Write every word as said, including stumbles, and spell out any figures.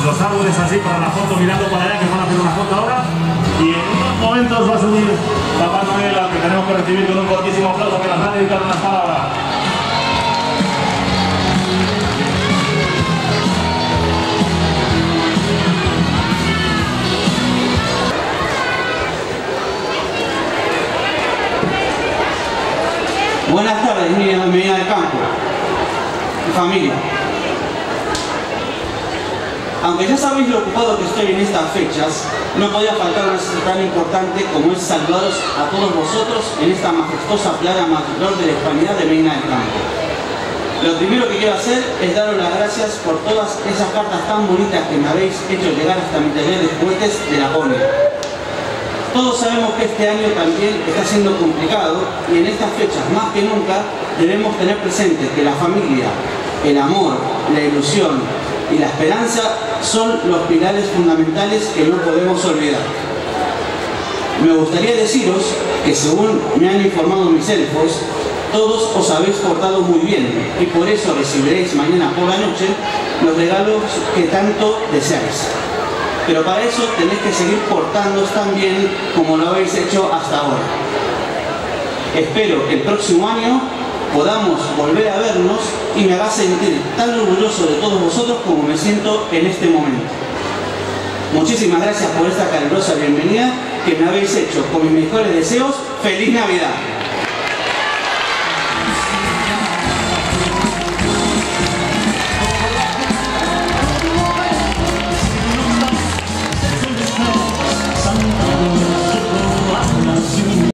los árboles así para la foto, mirando para allá, que van a hacer una foto ahora. Y en unos momentos va a subir Papá Noel, al que tenemos que recibir con un cortísimo aplauso, que nos va a dedicar unas palabras. Buenas tardes, mi amiga del campo y familia. Aunque ya sabéis lo ocupado que estoy en estas fechas, no podía faltar una cita tan importante como es saludaros a todos vosotros en esta majestuosa plaga mayor de la hispanidad de Medina del Campo. Lo primero que quiero hacer es daros las gracias por todas esas cartas tan bonitas que me habéis hecho llegar hasta mi taller de juguetes de Laponia. Todos sabemos que este año también está siendo complicado y en estas fechas más que nunca debemos tener presente que la familia, el amor, la ilusión y la esperanza son los pilares fundamentales que no podemos olvidar. Me gustaría deciros que según me han informado mis elfos, todos os habéis portado muy bien y por eso recibiréis mañana por la noche los regalos que tanto deseáis. Pero para eso tenéis que seguir portándoos tan bien como lo habéis hecho hasta ahora. Espero que el próximo año podamos volver a vernos y me haga sentir tan orgulloso de todos vosotros como me siento en este momento. Muchísimas gracias por esta calurosa bienvenida que me habéis hecho con mis mejores deseos. ¡Feliz Navidad!